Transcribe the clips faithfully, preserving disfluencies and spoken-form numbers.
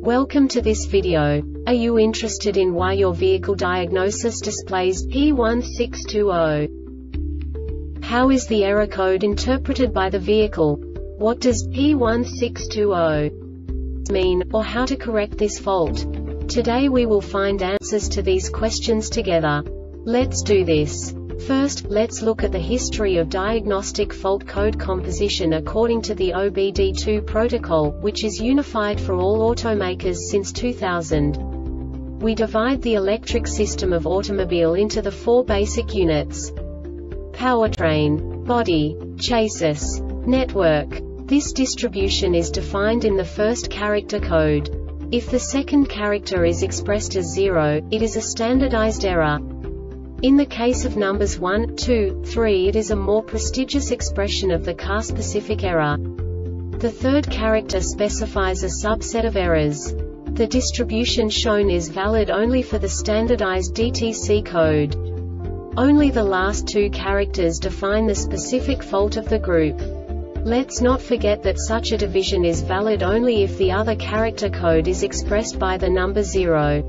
Welcome to this video. Are you interested in why your vehicle diagnosis displays P one six two zero? How is the error code interpreted by the vehicle? What does P one six two zero mean, or how to correct this fault? Today we will find answers to these questions together. Let's do this. First, let's look at the history of diagnostic fault code composition according to the O B D two protocol, which is unified for all automakers since two thousand. We divide the electric system of automobile into the four basic units: powertrain, body, chassis, network. This distribution is defined in the first character code. If the second character is expressed as zero, it is a standardized error. In the case of numbers one, two, three, it is a more prestigious expression of the car-specific error. The third character specifies a subset of errors. The distribution shown is valid only for the standardized D T C code. Only the last two characters define the specific fault of the group. Let's not forget that such a division is valid only if the other character code is expressed by the number zero.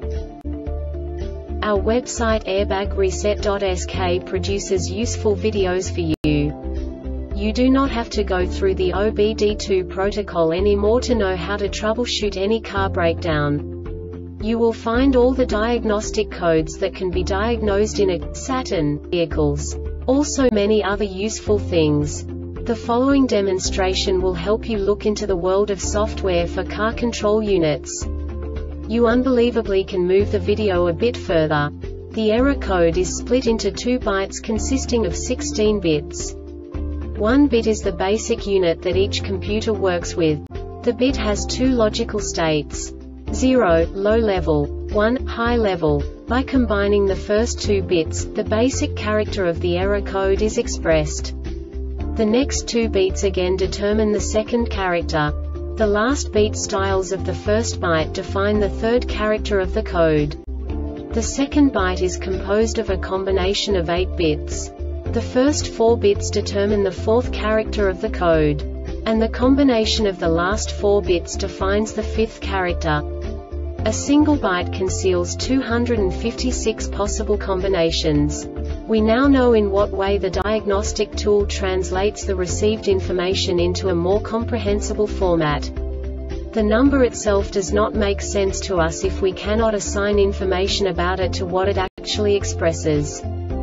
Our website airbag reset dot S K produces useful videos for you. You do not have to go through the O B D two protocol anymore to know how to troubleshoot any car breakdown. You will find all the diagnostic codes that can be diagnosed in a Saturn vehicles. Also many other useful things. The following demonstration will help you look into the world of software for car control units. You unbelievably can move the video a bit further. The error code is split into two bytes consisting of sixteen bits. One bit is the basic unit that each computer works with. The bit has two logical states: zero, low level, one, high level. By combining the first two bits, the basic character of the error code is expressed. The next two beats again determine the second character. The last beat styles of the first byte define the third character of the code. The second byte is composed of a combination of eight bits. The first four bits determine the fourth character of the code. And the combination of the last four bits defines the fifth character. A single byte conceals two hundred fifty-six possible combinations. We now know in what way the diagnostic tool translates the received information into a more comprehensible format. The number itself does not make sense to us if we cannot assign information about it to what it actually expresses.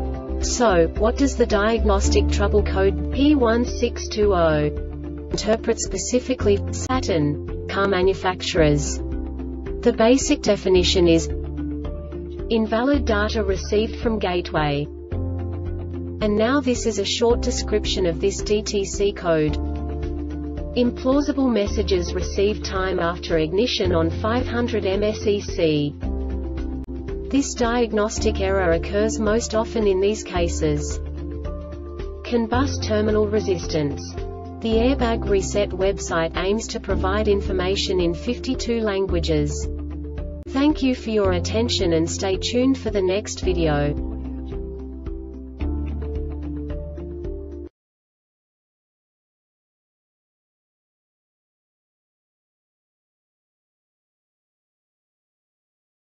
So, what does the diagnostic trouble code P one six two zero interpret specifically for Saturn car manufacturers? The basic definition is invalid data received from gateway. And now this is a short description of this D T C code. Implausible messages received time after ignition on five hundred M S E C. This diagnostic error occurs most often in these cases. CAN bus terminal resistance. The Airbag Reset website aims to provide information in fifty-two languages. Thank you for your attention and stay tuned for the next video.